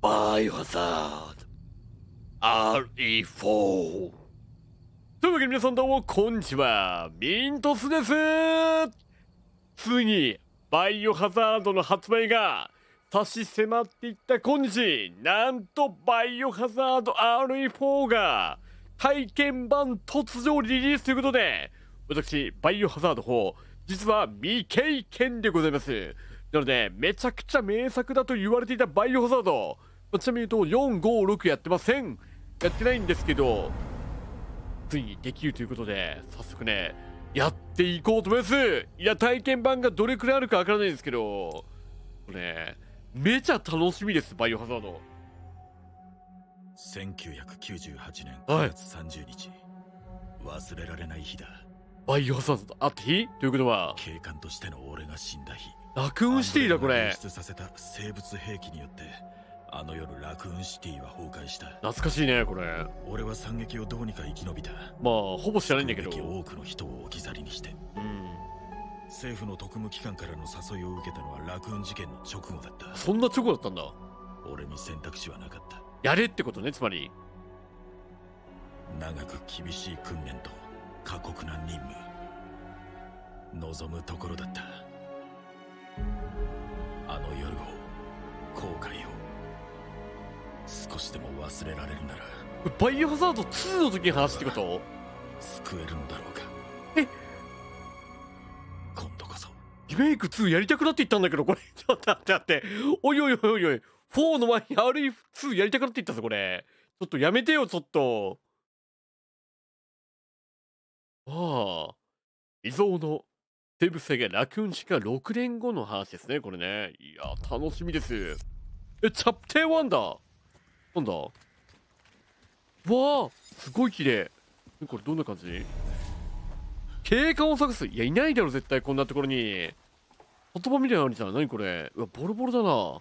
バイオハザード RE4 というわけで皆さんどうもこんにちは、ミントスです。ついにバイオハザードの発売が差し迫っていった今日、なんとバイオハザード RE4 が体験版突如リリースということで、私バイオハザード4実は未経験でございます。なのでめちゃくちゃ名作だと言われていたバイオハザード、ちなみに言うと456やってません。やってないんですけど、ついにできるということで早速ねやっていこうと思います。いや、体験版がどれくらいあるかわからないんですけど、これめちゃ楽しみです。バイオハザード 1998年9月30日、忘れられない日だ。 バイオハザードあった日ということは警官としての俺が死んだ日。 ラクーンシティだこれ。 輸出させた生物兵器によってあの夜ラクーンシティは崩壊した。 懐かしいねこれ。 俺は惨劇をどうにか生き延びた。 まあほぼ知らないんだけど、 多くの人を置き去りにして、政府の特務機関からの誘いを受けたのはラクーン事件の直後だった。 そんな直後だったんだ。 俺に選択肢はなかった。 やれってことね。つまり長く厳しい訓練と過酷な任務、望むところだった。あの夜を、後悔を少しでも忘れられるなら。 バイオハザード2の時に話ってこと？ 救えるのだろうか。今度こそリメイク2やりたくなっていったんだけど、これちょっと待っておいおいおいおい、4の前に RE2 やりたくなっていったぞこれ。ちょっとやめてよちょっと。ああ、遺贈の生物制限ラクーンシが6年後の話ですねこれね。いや楽しみです。チャプター1だ。なんだ、わあすごい綺麗。これどんな感じ？警官を探す。いやいないだろ絶対こんなところに。言葉みたいなのあるじゃん。何これ。うわボロボロだな。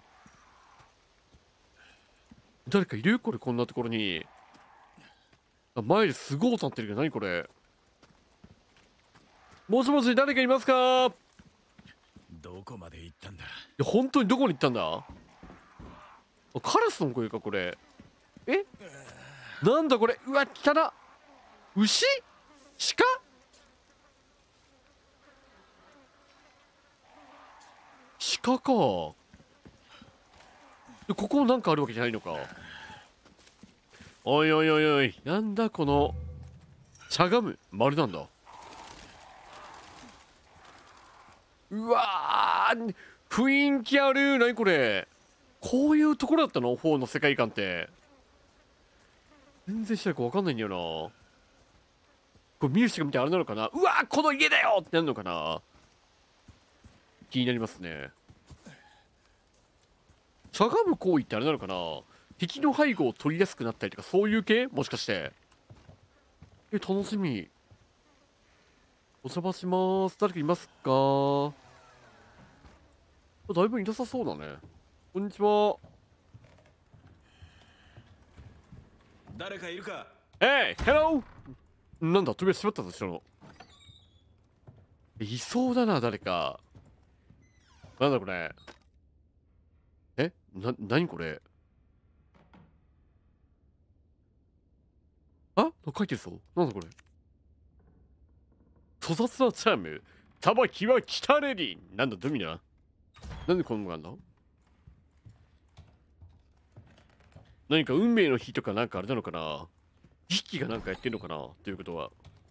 誰かいるこれ、こんなところに。前ですごい音鳴ってるけど何これ。もしもし誰かいますか？ どこまで行ったんだ。いや本当にどこに行ったんだ。カラスの声かこれ。なんだこれ。うわ汚っ。牛？鹿？鹿か。でここもなんかあるわけじゃないのか。おいおいおいおい、なんだこのしゃがむ丸なんだ。うわー雰囲気ある。何これ。こういうところだったの ?4 の世界観って。全然知らないか分かんないんだよな。これ見る人が見てあれなのかな。うわーこの家だよってなるのかな。気になりますね。しゃがむ行為ってあれなのかな。敵の背後を取りやすくなったりとかそういう系もしかして。楽しみ。お邪魔します。誰かいますか？だいぶいなさそうだね。こんにちは。 誰かいるか。 ヘロー。なんだ扉閉まったぞ後ろの。いそうだな誰か。なんだこれ。何これ。あ書いてるぞ。なんだこれ。粗雑なチャーム。たばきは来たれり。なんだドミナ。なんでこんなのがあんだ。何か運命の日とかなんかあれなのかな。儀式がなんかやってんのかなということは。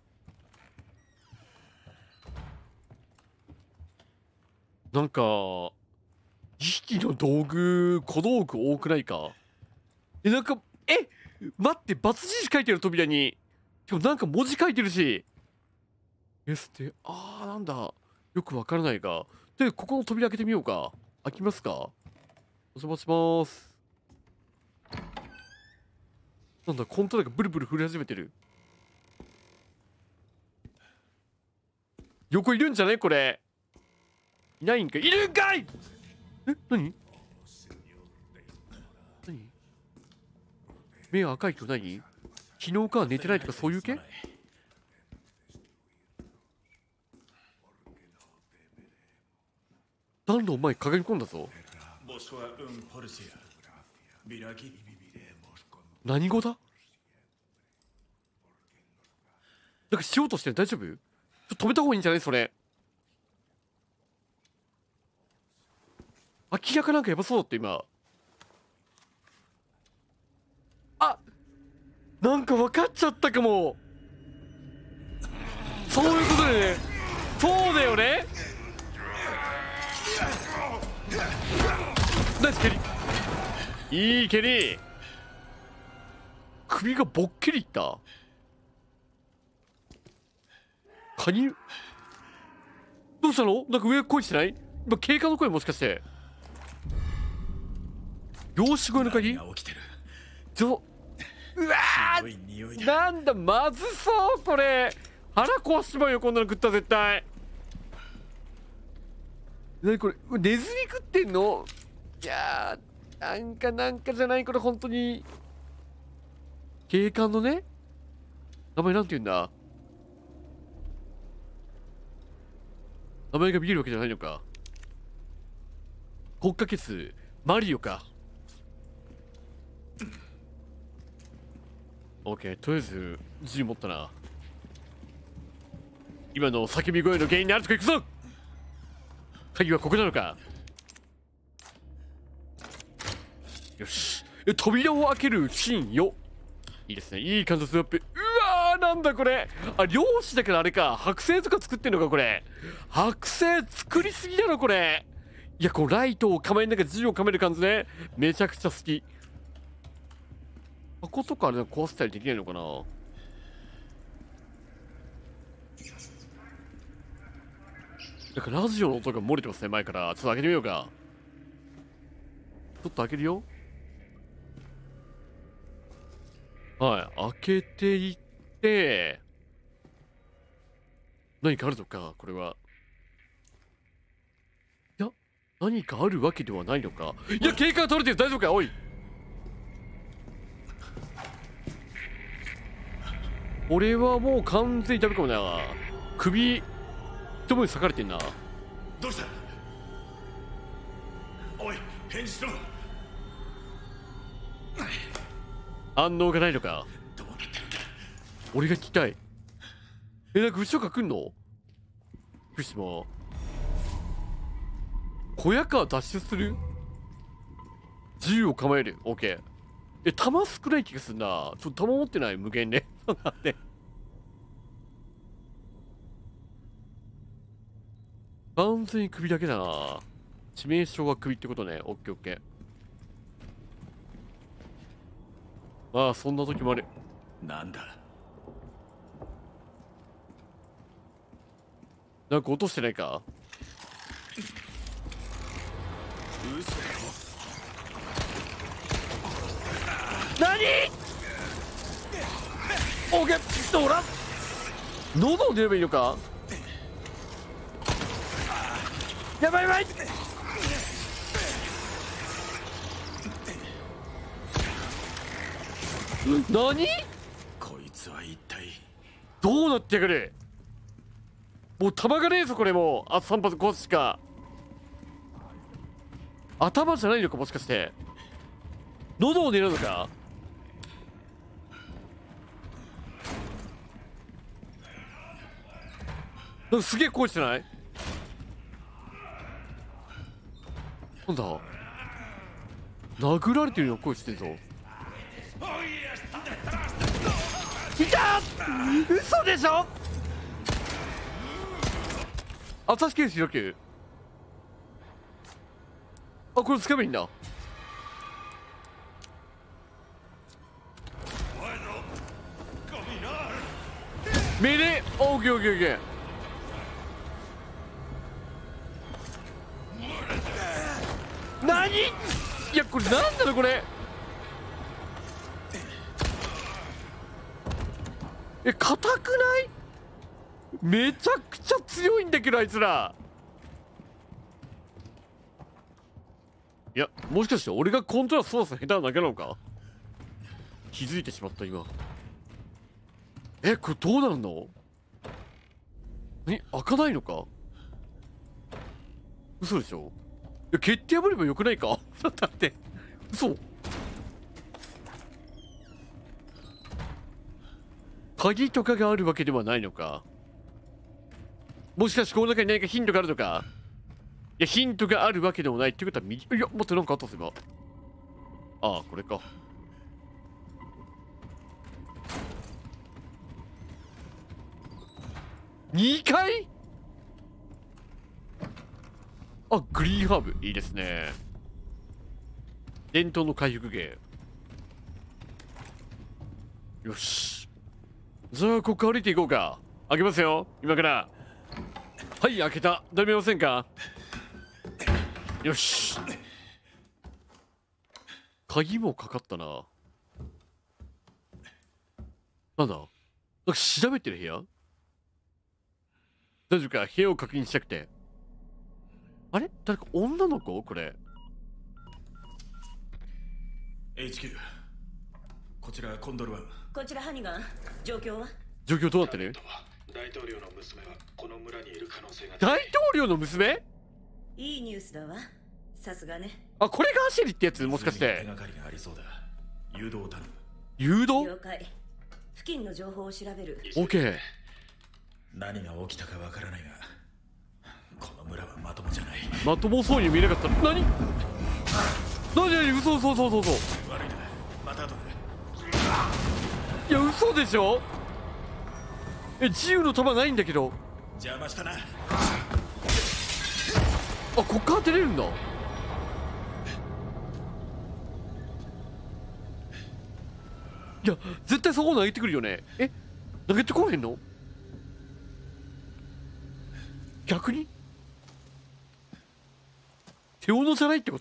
なんか儀式の道具小道具多くないか。なんか待って、バツ印書いてる扉に。しかもなんか文字書いてるし。なんだよくわからないが。でここの扉開けてみようか。開きますか。お邪魔します。なんだコントローラーがブルブル振り始めてる。横いるんじゃねこれ。いないんか。いるんかい。何目が赤いと何。昨日から寝てないとかそういう系。暖炉前かがみ込んだぞ。 何語だ？なんかしようとしてる。大丈夫？ちょっと止めた方がいいんじゃないそれ。明らかなんかやばそうだって今。あ、なんか分かっちゃったかも。そういうことだよね。そうだよね。ナイス蹴り。いい蹴り。首がぼっけりいった。カニ、どうしたの？なんか上声してない？今警官の声もしかして。漁師小屋の鍵？うわー、なんだまずそうこれ。腹壊しちまうよこんなの食ったら絶対。何これ、ネズミ食ってんの？いやー、なんかじゃないこれ本当に。警官のね、名前なんて言うんだ？名前が見えるわけじゃないのか。国家決マリオか。オッケー、とりあえず銃持ったな。今の叫び声の原因にあるとこ行くぞ。鍵はここなのか。よし、扉を開けるシーンよ。いいですね、いい感じのスナップ。うわー、なんだこれ。あ、漁師だからあれか、剥製とか作ってんのかこれ。剥製作りすぎだろこれ。いや、このライトを構えながら銃を構える感じね、めちゃくちゃ好き。箱とかあれ壊せたりできないのかな。なんかラジオの音が漏れてますね前から。ちょっと開けてみようか。ちょっと開けるよ。はい、開けていって、何かあるのかこれは。いや、何かあるわけではないのか。いや、警戒取れてる。大丈夫かおい。俺はもう完全にダメかもな。首一文字裂かれてんな。 どうした？おい、返事しろ。 反応がないのか。 どうなってるんだ？ 俺が聞きたい。なんか後ろから来んの？びっくりした。小屋から脱出する？銃を構える。オッケー。弾少ない気がするな。ちょっと弾持ってない？無限ね。待って。完全に首だけだな。致命傷が首ってことね。オッケーオッケー。まあそんな時もある。 なんだ？ なんか落としてないか？ 嘘だろ。 何？オッケー。どうだ？喉を出ればいいのか？やばいやばい。何？ こいつは一体どうなってくる？もう弾がねえぞこれ。もうあと3発5発しか。頭じゃないのかもしかして。喉を狙うのか？なんかすげえ声してない？なんだ、殴られてるような声してるぞ。いた！嘘でしょ。朝日刑事開け。あ、これつかめばいいんだ。命令。オーケーオーケーオーケー。何？いやこれなんだろこれ。硬くない？めちゃくちゃ強いんだけどあいつら。いや、もしかして俺がコントローラー操作下手なだけなのか？気づいてしまった今。これどうなるの？開かないのか？嘘でしょ？いや、蹴って破ればよくないか？だって嘘。 鍵とかがあるわけではないのか。もしかしてこの中に何かヒントがあるのか。いや、ヒントがあるわけでもないってことは、いや、待って、なんかあったっす今。ああ、これか。2階。あ、グリーンハーブ。いいですね。伝統の回復芸。よし。じゃあ、ここ歩いていこうか。開けますよ。今から。はい、開けた。ダメませんか。よし。鍵もかかったな。なんだ、なんか調べてる部屋。大丈夫か。部屋を確認したくて。あれ、誰か女の子これ。 HQ こちらコンドルワン。 こちらハニガン。状況は？ 状況どうなってる？ 大統領の娘はこの村にいる可能性が。 大統領の娘？ いいニュースだわ。さすがね。 あ、これがアシェリってやつ？もしかし手てがかりがありそうだ。誘導を頼む。 誘導？ 了解。付近の情報を調べる。 オッケー。 何が起きたかわからないが、この村はまともじゃない。 まともそうに見えなかった。何？嘘。 悪いな。また後で。 いや、嘘でしょ。自由の弾ないんだけど。 邪魔したな。 あ、こっから出れるんだ。いや、絶対そこ投げてくるよね。投げてこへんの？逆に手斧じゃないってこと？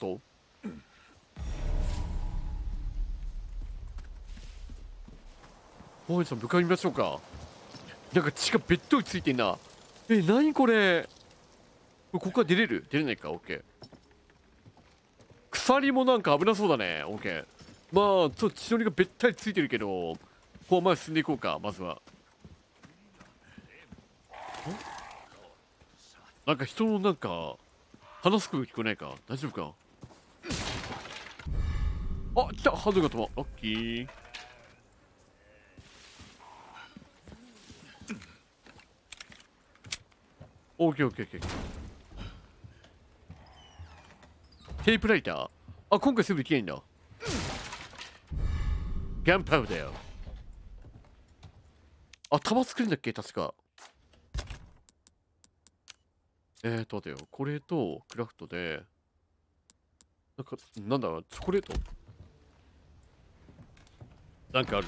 大井さん、向かいましょうか。なんか血がべっとりついてんな。何これ。ここから出れる？出れないか。オッケー。鎖もなんか危なそうだね。オッケー。まあ、ちょっと血のりがべったりついてるけど、ここ前進んでいこうか、まずは。なんか人のなんか、話す声聞こえないか。大丈夫か。あ、来た。ハンドが止ま。ラッキー。オッケーオッケーオッケー。テープライター。あ、今回全部できないんだ。ガンパウダー。あ、弾作るんだっけ確か。待てよ。これとクラフトで、なんか、なんだ、チョコレートなんかあるな。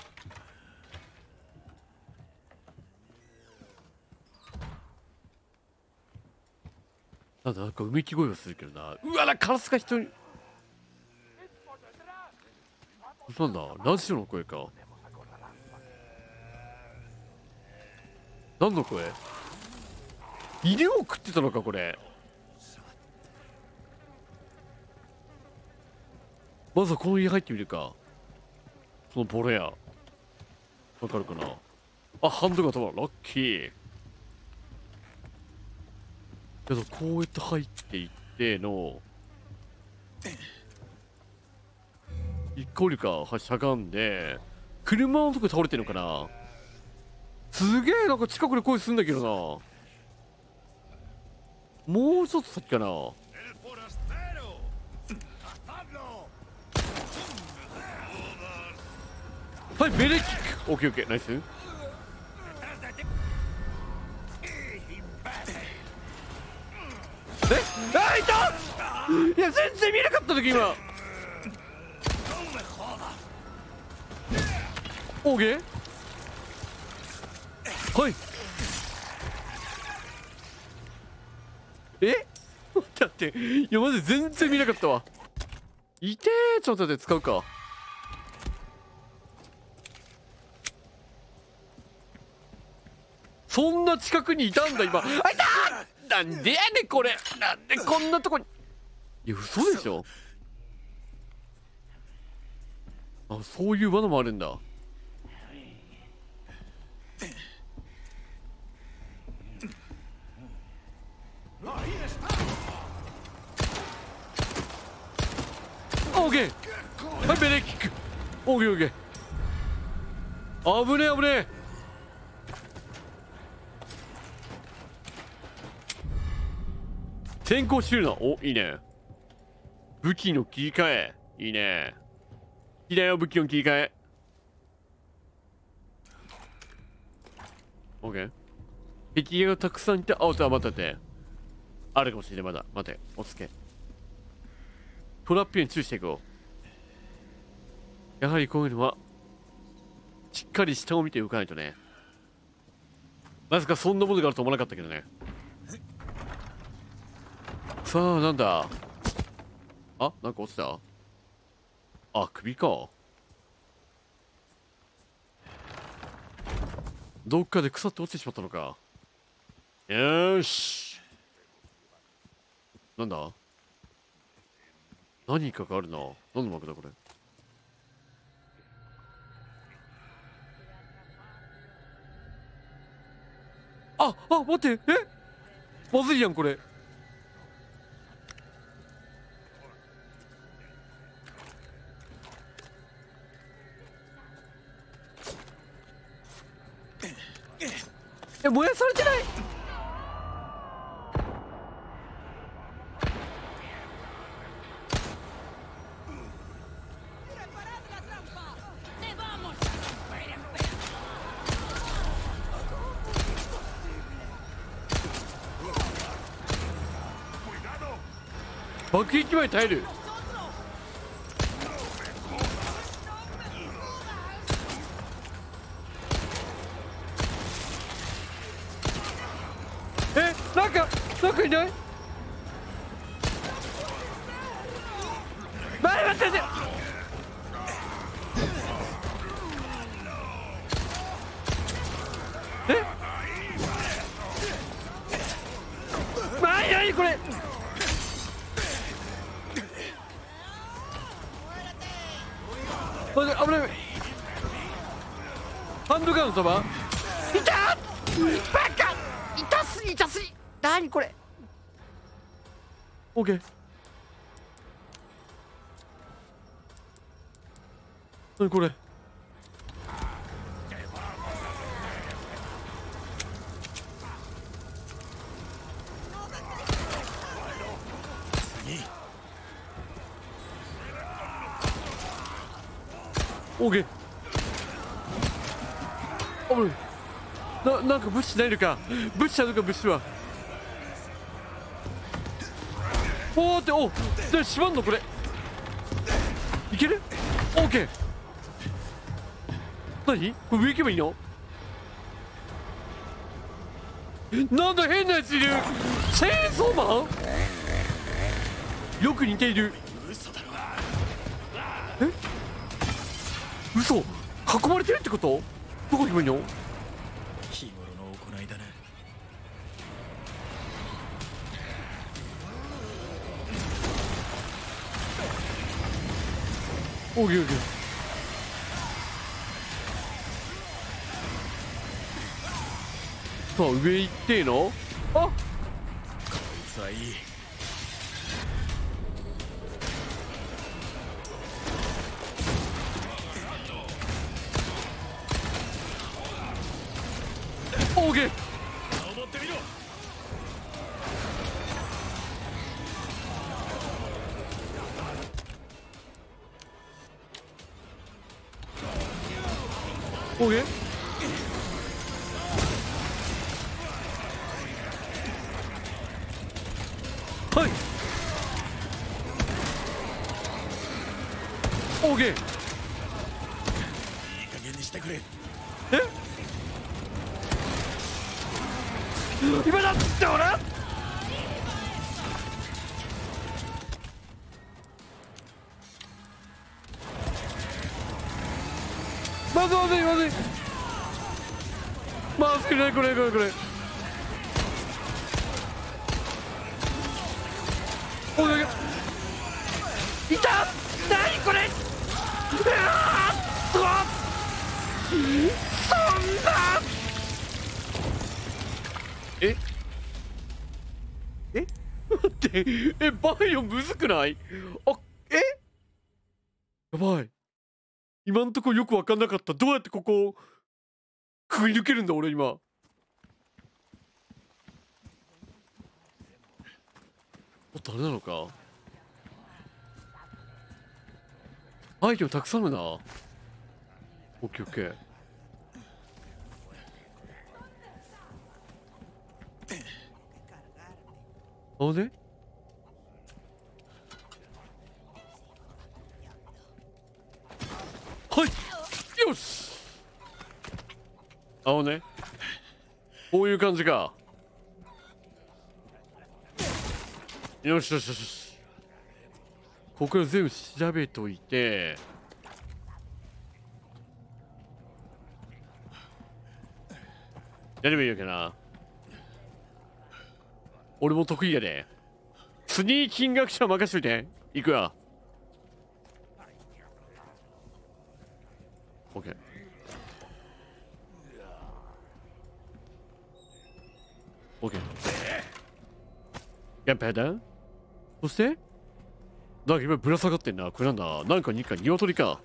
なんかうめき声がするけどな。うわ、カラスが人に。なんだ、ラジオの声か。何の声？犬を食ってたのか、これ。まずはこの家入ってみるか。そのボロ屋。わかるかな。あ、ハンドが止まる。ラッキー。けど、こうやって入っていっての。一個降りか、しゃがんで。車のとこ倒れてるのかな。すげえ、なんか近くで声するんだけどな。もうちょっと先かな。はい、メレキック。オッケーオッケー、ナイス。あ、いた。いや、全然見えなかった時今。オーケー。はい。だって、いや、マジ全然見なかったわ。いてー。ちょっと待って、使うか。そんな近くにいたんだ今。あ、いたー。なんでやねんこれ。なんでこんなとこに。いや、嘘でしょ。あ、そういう罠もあるんだ。オーケー。はい、ベレーキック。オーケーオーケー。危ねえ危ねえ。 先行収納。お、いいね。武器の切り替え。いいね。いいだよ、武器の切り替え。オッケー。敵がたくさんいて、あ、待ってて。あるかもしれない、まだ。待て、おつけ。トラップに注意していこう。やはりこういうのは、しっかり下を見て動かないとね。まさかそんなものがあると思わなかったけどね。さあ、なんだ。あ、なんか落ちた。あ、首か。どっかで腐って落ちてしまったのか。よーし。なんだ。何かがあるな。何のマークだこれ。待って。まずいやんこれ。燃やされてない。爆撃前耐える。なんかいない。待って。何これ。危ない。ハンドガンの弾。いたバカ。痛すぎ。何これ。オッケー。何これ。オッケー。なんか物資ないのか。物資あるか。物資はで閉まんのこれ。いける。オッケー。何これ上行けばいいの。なんだ変なやついる。チェーンソーマン。よく似ている。嘘。囲まれてるってこと。どこ行けばいいの。 日頃の行いだな。 オッケー。さあ上行ってえの。 こいつはいい。 オーケー。 登ってみろ。 オーケー。はい。オーケー。 いい加減にしてくれ。 今だってほら。まずい。まずいねこれ。おい。いた。何これ。そんな。待ってバイオむずくない。やばい。今んとこよく分かんなかった。どうやってここをくぐり抜けるんだ俺今。 誰なのか。アイテムたくさんあるな。オッケーオッケー。あれはい、よし。こういう感じか。よしよしよし。ここから全部調べといて、やればいいわけな。俺も得意やで。スニーキングアクション任しといて。いくわ。オッケー。オッケー。やっぱやだ。そしてなんか今ぶら下がってんな。これなんだ。なんか鶏か。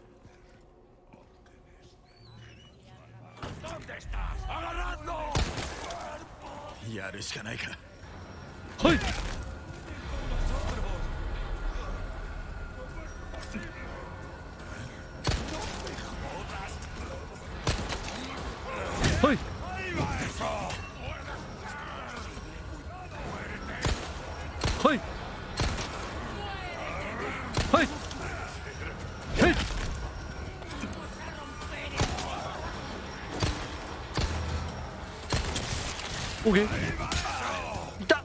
やるしかないか。 はい。はい。はい。はい。はい。オッケー。いた。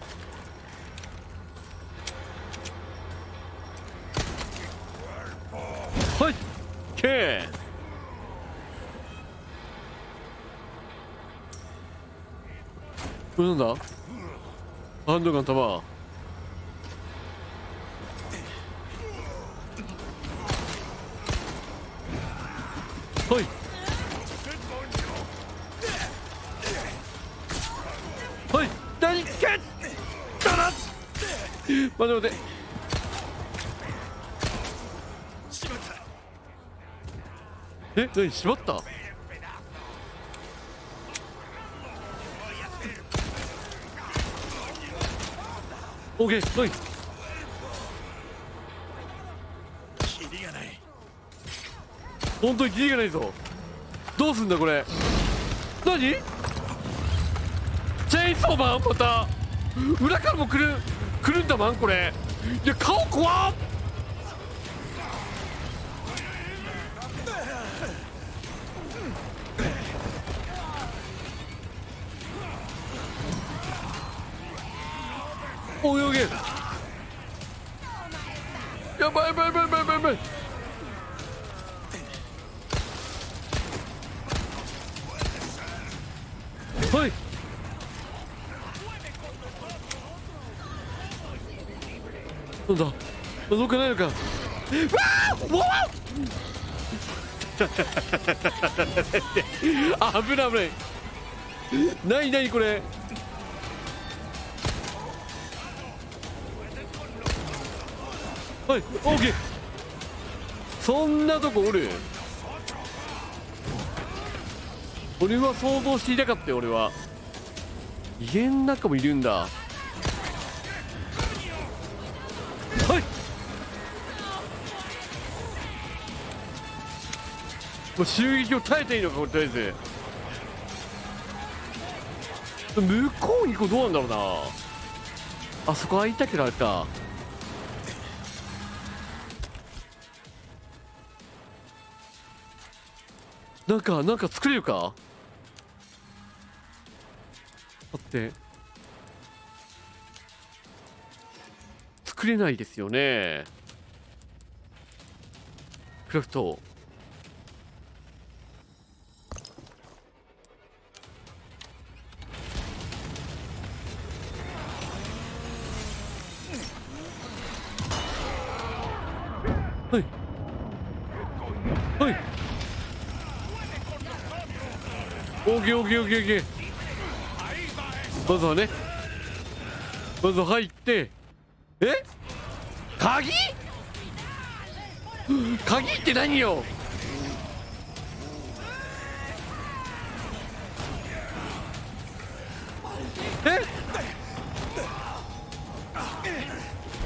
はい。ケー。これなんだ。ハンドガン弾。はい。はい。何けったら。待て待て。え、何しまった。オッケー。はい。 キリがない。 本当にキリがないぞ。どうすんだこれ。何チェインソーマン。また裏からも来るんだマンこれ。いや顔怖っ。おいおい。やばいやばいやばいやばいやばいやばい。はい。なんだどっかないのか。わあ危ない危ない。ないないこれ。はい、オッケー。そんなとこおる。俺は想像していなかったよ。俺は家の中もいるんだ。はい。もう襲撃を耐えていいのかこれ。とりあえず向こうに行こう。どうなんだろうな。あそこ開いたけどあれか。なんか作れるか。待って、作れないですよね。クラフト。はいはい。オーケーオーケーオーケーオーケー。まずはね、まず入って。え、鍵って何よ。え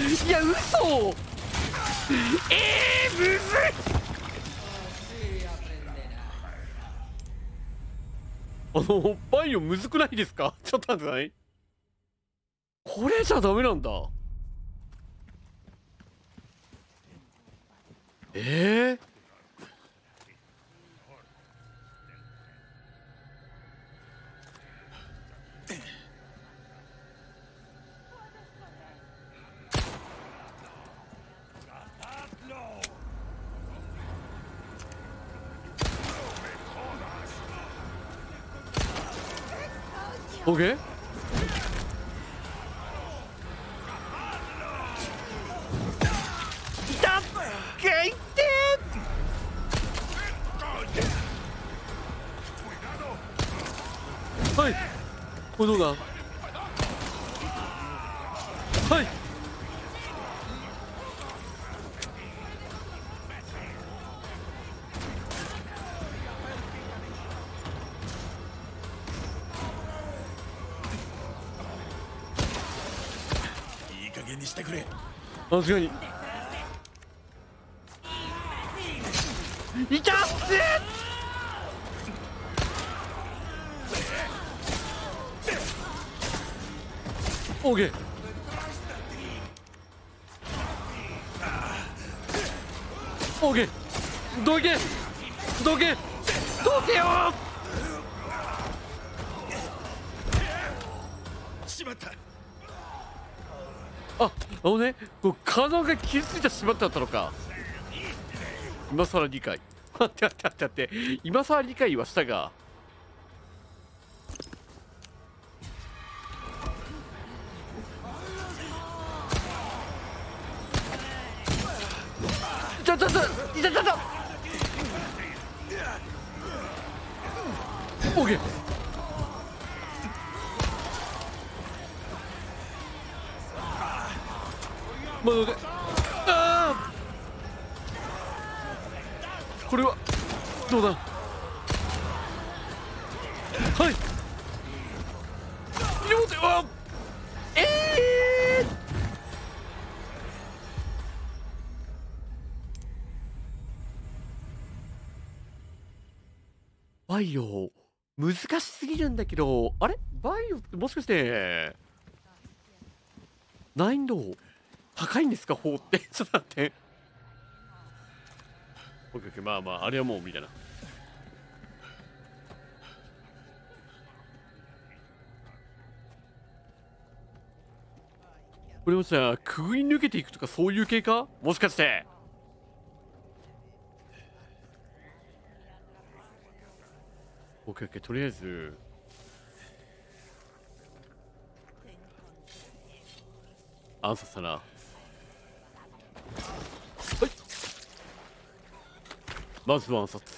いや、嘘。むずい。バイオむずくないですか？ちょっと待ってください。これじゃダメなんだ。オッケー。いたっけいってー。はい、これどうだ。はい。 いい加減にしてくれ。 確かに。いたっせ。オーケー。オーケー。どけどけどけよ。 しまった。 ね、こう可能が傷ついてしまったったのか。今更理解。待って待って待って待って、今更理解はしたが。いたいたいたいたいた。オーケー。まだで、これはどうだ。はい。両手はバイオ難しすぎるんだけど、あれバイオってもしかして難易度高いんですか？法ってちょっと待って。オッケーオッケー、まあまああれはもうみたいな。これもさ、くぐり抜けていくとかそういう系か？もしかして。オッケーオッケー、とりあえず暗殺だな。はい、まずは暗殺。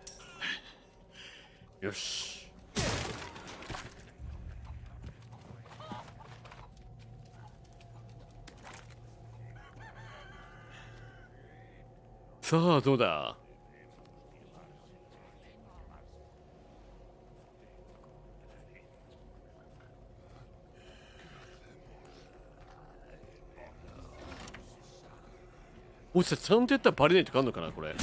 よし。さあどうだ。もしかちゃんとやったらバレないとかあんのかなこれ。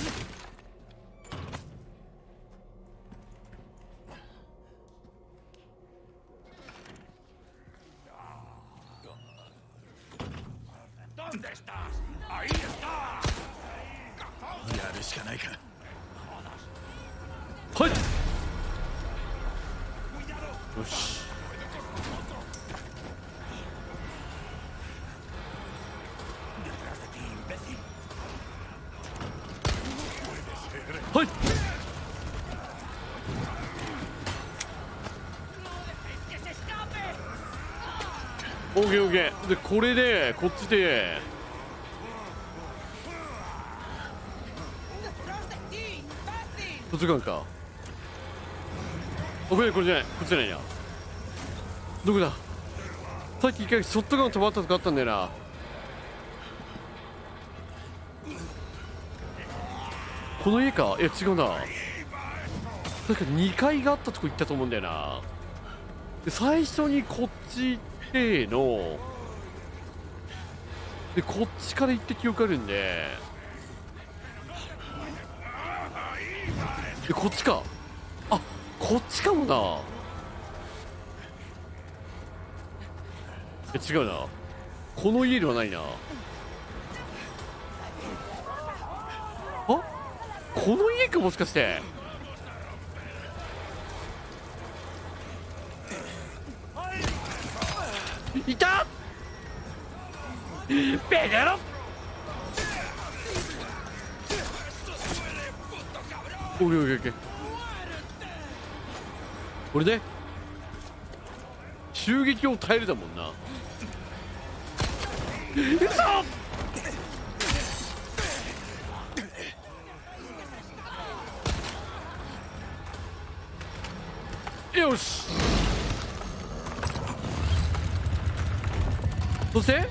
やるしかないか。 はい。よし。はい。オーケーオーケー。でこれでこっちで図書館か。これじゃない、こっちじゃないや。どこだ。さっき一回ショットガン止まったとかあったんだよな。この家か。いや違うな。確か2階があったとこ行ったと思うんだよな。で最初にこっち行ってのでこっちから行って記憶あるんで、でこっちか。あ、こっちかもな。違うな、この家ではないな。あ、この家か、もしかして。いたペガロ。オッケーオッケーオッケー。これで襲撃を耐えるだもんな。うそ。よし。そして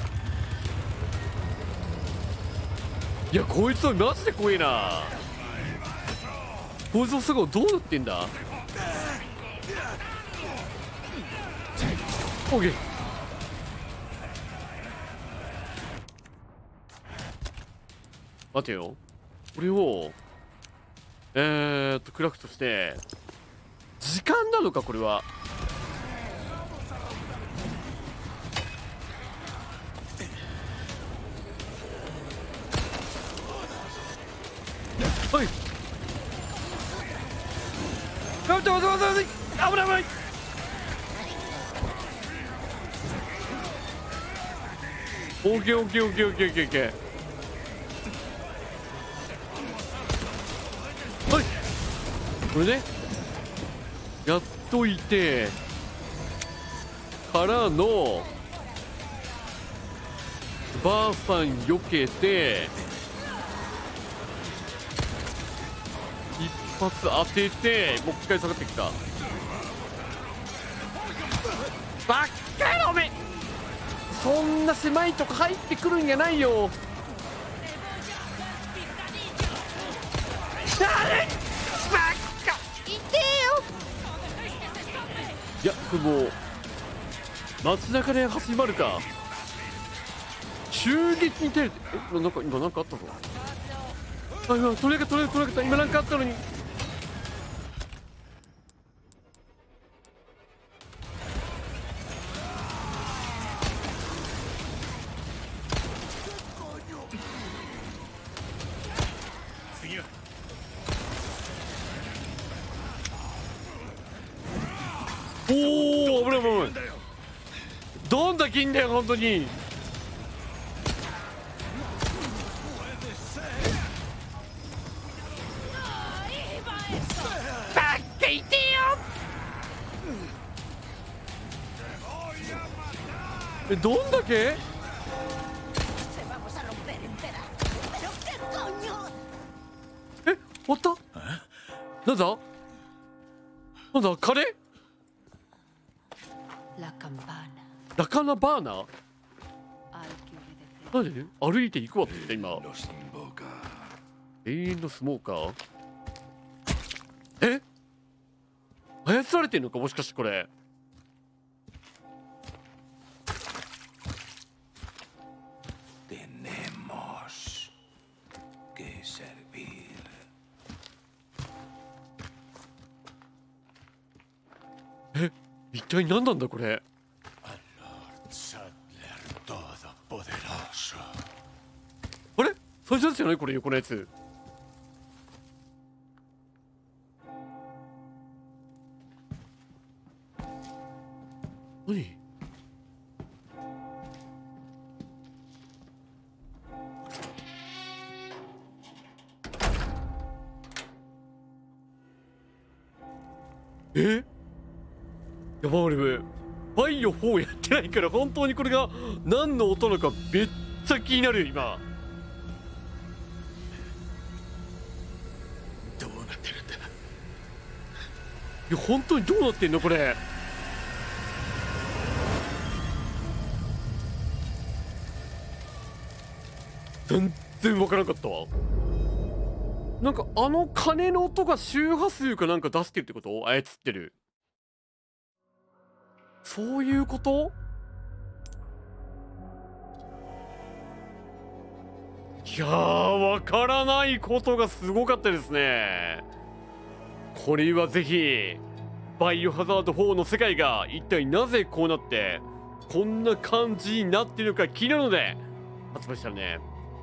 いや、こいつはマジで怖いな。こいつのすぐどうなってんだ。オッケー。待てよ、これをクラフトして時間なのかこれは。はい、待って待って待って待って、危ない危ない。オッケーオッケーオッケーオッケーオッケーオッケー。はい、これね、やっといてからのばあさん避けて一発当てて、もう一回下がってきた。バッカ野郎め、そんな狭いとこ入ってくるんじゃないよ。誰バカ痛えよ。いや、これもう街中で走り回るか。襲撃に出る。なんか今なんかあったぞ。あ、今取れなかった。今なんかあったのに。おお、危ない危ない。どんだけいいんだよ本当に。バッカ痛えよ。どんだけ。終わった。なんだカレーラカナバーナ。何で歩いて行くわって言った今。永遠のスモーカー。操られてんのかもしかしてこれ。一体何なんだこれ。あれ、最初ですよねこれ、横のやつ。何。やばい、俺バイオ4やってないから本当にこれが何の音なのかめっちゃ気になる今。 どうなってるんだ。 いや本当にどうなってんのこれ。全然分からなかったわ。なんかあの鐘の音が周波数かなんか出してるってこと？操ってる。そういうこと？ いやー、わからないことがすごかったですね。これはぜひバイオハザード4の世界が一体なぜこうなってこんな感じになっているのか気になるので、発売したらね、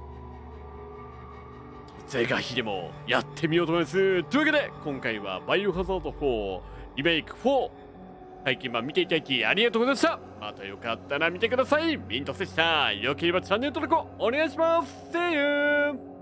是が非でもやってみようと思います。というわけで今回はバイオハザード4リメイク4体験版見ていただきありがとうございました。またよかったら見てください。ミントスでした。よければチャンネル登録をお願いします。See you!